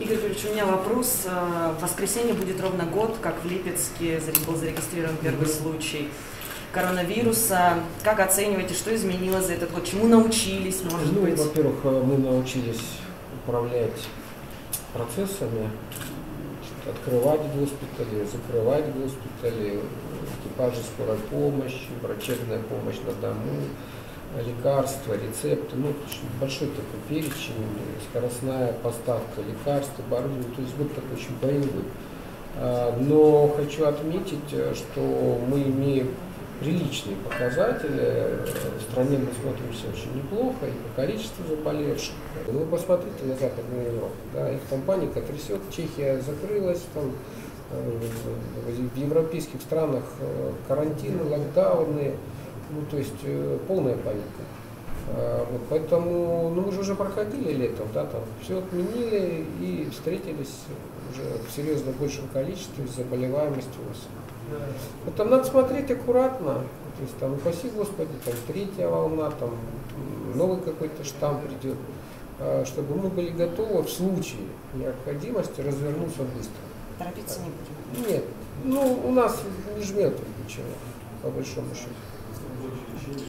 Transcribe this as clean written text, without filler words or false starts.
Игорь Юрьевич, у меня вопрос. В воскресенье будет ровно год, как в Липецке был зарегистрирован первый случай коронавируса. Как оцениваете, что изменилось за этот год? Чему научились, может быть? Во-первых, мы научились управлять процессами, открывать госпитали, закрывать госпитали, экипажи скорой помощи, врачебная помощь на дому, лекарства, рецепты, большой такой перечень, скоростная поставка лекарств, оборудования, то есть год такой очень боевой. Но хочу отметить, что мы имеем приличные показатели, в стране мы смотримся очень неплохо и по количеству заболевших. Вы посмотрите на Западную Европу, да, их там паника трясет, Чехия закрылась, там, в европейских странах карантины, локдауны, то есть полная паника. Поэтому, мы же уже проходили летом, да, там все отменили и встретились уже в серьезно большем количестве с заболеваемостью. Там надо смотреть аккуратно, то есть там, упаси Господи, там третья волна, там новый какой-то штамм придет, чтобы мы были готовы в случае необходимости развернуться быстро. Торопиться не будем? Нет, у нас не жмет ничего, по большому счету.